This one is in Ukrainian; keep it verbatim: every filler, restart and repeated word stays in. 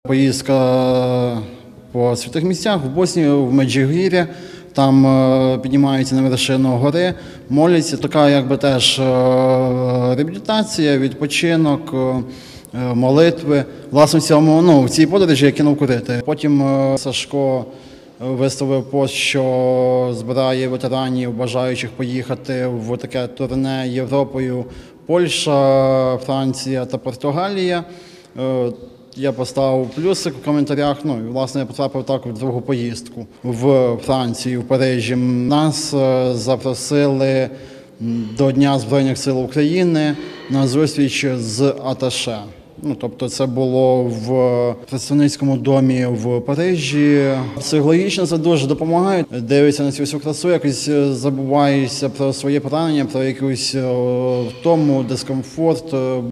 Поїздка по святих місцях в Боснії, в Меджигір'ї. Там піднімаються на вершину гори, моляться. Така якби теж реабілітація, відпочинок, молитви. Власне, в цьому, ну, в цій подорожі я кинув курити. Потім Сашко виставив пост, що збирає ветеранів, бажаючих поїхати в таке турне Європою: Польща, Франція та Португалія. Я поставив плюсик в коментарях, ну і власне я потрапив так в другу поїздку в Францію, в Парижі. Нас запросили до Дня Збройних сил України на зустріч з аташе. Ну, тобто це було в представницькому домі в Парижі. Психологічно це дуже допомагає. Дивишся на цю всю красу, якось забуваєшся про своє поранення, про якусь втому, дискомфорт.